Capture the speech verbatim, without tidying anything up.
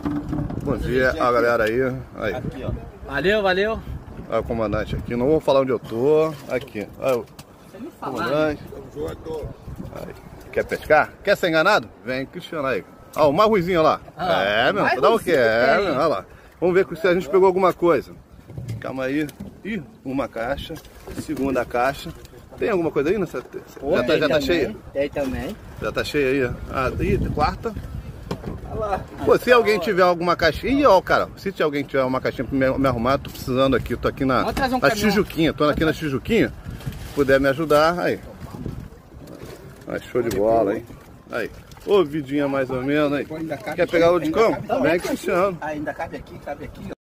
Bom dia, a galera aí. Aí. Aqui, ó. Valeu, valeu. Olha o comandante aqui. Não vou falar onde eu tô. Aqui. Olha o comandante. Aí. Quer pescar? Quer ser enganado? Vem, Cristiano aí. Olha o Marruizinho lá. Ah, é, meu. Dá o que é, meu. Olha lá. Vamos ver se a gente pegou alguma coisa. Calma aí. Ih, uma caixa. Segunda caixa. Tem alguma coisa aí nessa? Pô, já tá, já tá cheia? Tem também. Já tá cheia aí? Ah, ih, quarta. Pô, se alguém tiver alguma caixinha, ó, cara, se tiver alguém tiver uma caixinha pra me, me arrumar, tô precisando aqui, tô aqui na, um na Tijuquinha, tô aqui na Tijuquinha, se puder me ajudar, aí. Aí, show de bola, hein? Aí, ô vidinha mais ou menos, aí. Quer pegar o de cão? Vem, Cristiano. Ainda cabe aqui, cabe aqui, ó.